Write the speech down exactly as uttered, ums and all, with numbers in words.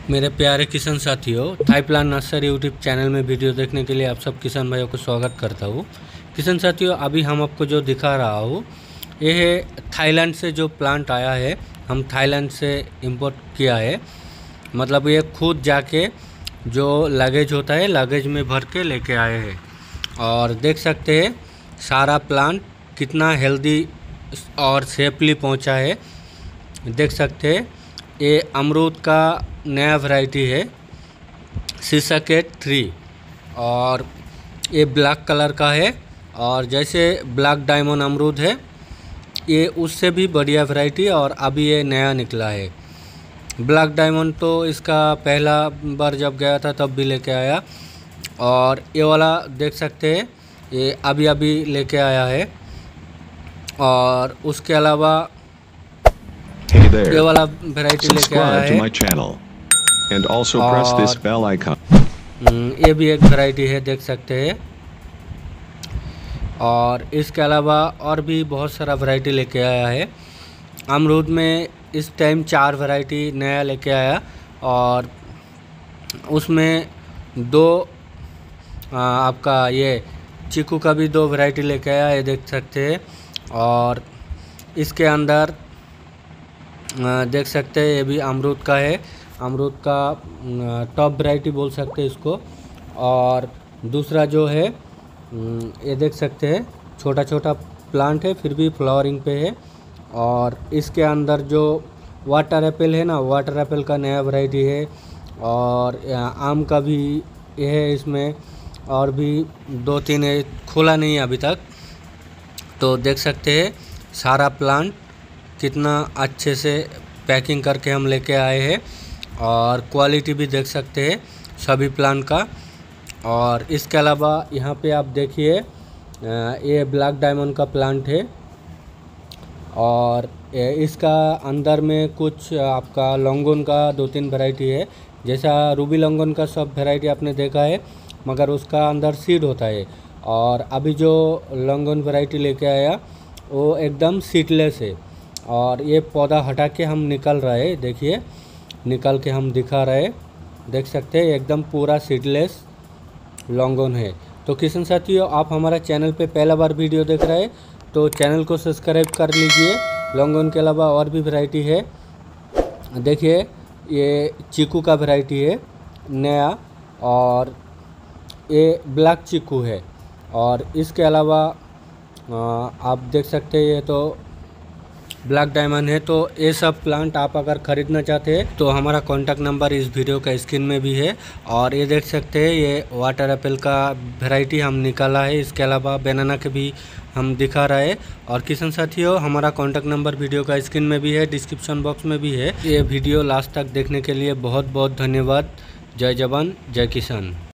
मेरे प्यारे किसान साथियों, Thai plant nursery YouTube channel में वीडियो देखने के लिए आप सब किसान भाइयों को स्वागत करता हूँ। किसान साथियों, अभी हम आपको जो दिखा रहा हूँ ये है थाईलैंड से जो प्लांट आया है। हम थाईलैंड से इंपोर्ट किया है, मतलब ये खुद जाके जो लगेज होता है लगेज में भर के लेके आए हैं। और देख सकते हैं सारा प्लांट कितना हेल्दी और सेफली पहुँचा है। देख सकते हैं ये अमरूद का नया वैरायटी है सीसाकेट थ्री, और ये ब्लैक कलर का है। और जैसे ब्लैक डायमंड अमरूद है ये उससे भी बढ़िया वैरायटी, और अभी ये नया निकला है। ब्लैक डायमंड तो इसका पहला बार जब गया था तब भी लेके आया, और ये वाला देख सकते हैं ये अभी अभी लेके आया है। और उसके अलावा Hey there. ये वाला वैरायटी लेके आया Subscribe to है, my channel and also press this और bell icon. ये भी एक वैरायटी है, देख सकते हैं। और इसके अलावा और भी बहुत सारा वैरायटी लेके आया है। अमरूद में इस टाइम चार वैरायटी नया लेके आया, और उसमें दो आ, आपका ये चीकू का भी दो वैरायटी लेके आया, ये देख सकते हैं। और इसके अंदर आ, देख सकते हैं ये भी अमरूद का है, अमरूद का टॉप वैरायटी बोल सकते हैं इसको। और दूसरा जो है ये देख सकते हैं छोटा छोटा प्लांट है फिर भी फ्लावरिंग पे है। और इसके अंदर जो वाटर एप्पल है ना, वाटर एप्पल का नया वैरायटी है। और आम का भी ये है इसमें, और भी दो तीन है, खुला नहीं है अभी तक। तो देख सकते हैं सारा प्लांट कितना अच्छे से पैकिंग करके हम लेके आए हैं, और क्वालिटी भी देख सकते हैं सभी प्लांट का। और इसके अलावा यहाँ पे आप देखिए ये ब्लैक डायमंड का प्लांट है, और इसका अंदर में कुछ आपका लॉन्गोन का दो तीन वैरायटी है। जैसा रूबी लॉन्गोन का सब वैरायटी आपने देखा है, मगर उसका अंदर सीड होता है। और अभी जो लॉन्गोन वैरायटी लेके आया वो एकदम सीडलेस है, और ये पौधा हटा के हम निकल रहे हैं, देखिए निकल के हम दिखा रहे, देख सकते हैं एकदम पूरा सीडलेस लॉन्गोन है। तो किसान साथियों, आप हमारा चैनल पे पहला बार वीडियो देख रहे हैं तो चैनल को सब्सक्राइब कर लीजिए। लॉन्गोन के अलावा और भी वैरायटी है, देखिए ये चीकू का वैरायटी है नया, और ये ब्लैक चीकू है। और इसके अलावा आप देख सकते हैं ये तो ब्लैक डायमंड है। तो ये सब प्लांट आप अगर ख़रीदना चाहते हैं तो हमारा कॉन्टैक्ट नंबर इस वीडियो का स्क्रीन में भी है। और ये देख सकते हैं ये वाटर एप्पल का वैरायटी हम निकाला है, इसके अलावा बनाना के भी हम दिखा रहे हैं। और किसान साथियों, हमारा कॉन्टैक्ट नंबर वीडियो का स्क्रीन में भी है, डिस्क्रिप्शन बॉक्स में भी है। ये वीडियो लास्ट तक देखने के लिए बहुत बहुत धन्यवाद। जय जवान जय किसान।